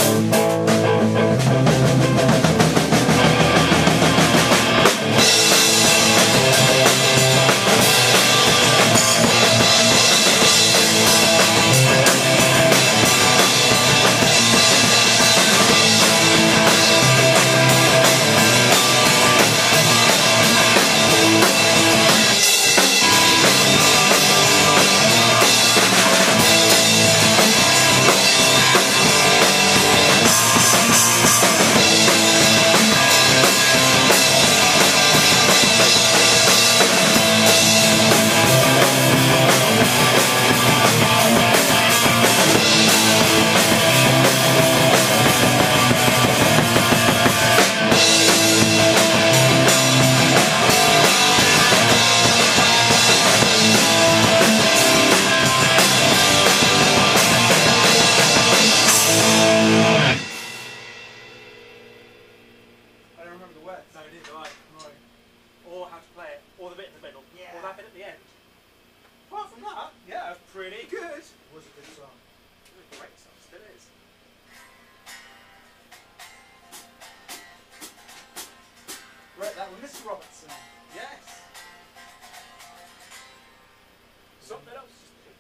Or how to play it, or the bit in the middle, yeah. or that bit at the end. Apart from that, yeah, pretty good. It was a good song. It was a great song, still is. Right, that one, Mr. Robertson. Yes. Something else.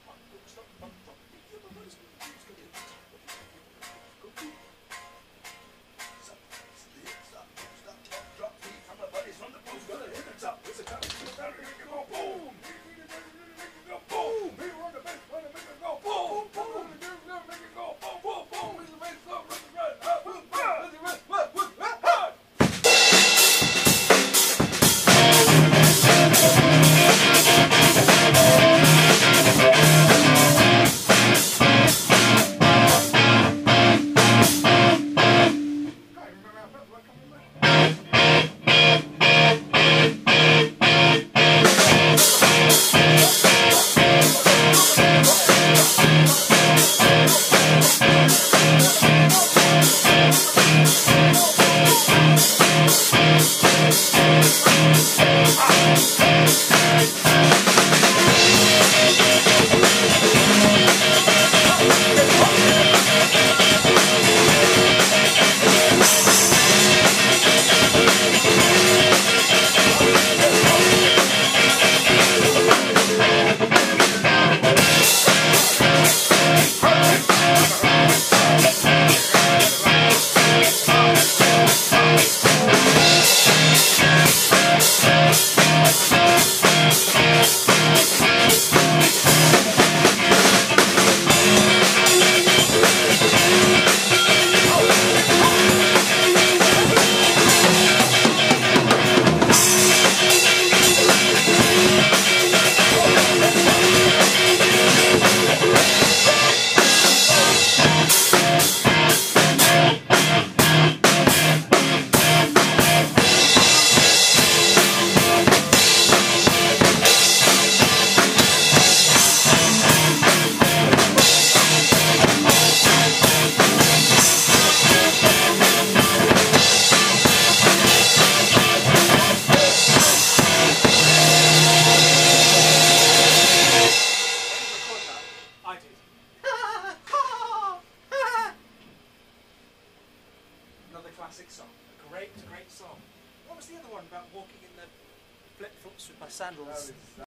Another classic song. A great, great song. What was the other one about walking in the flip-flops with my sandals?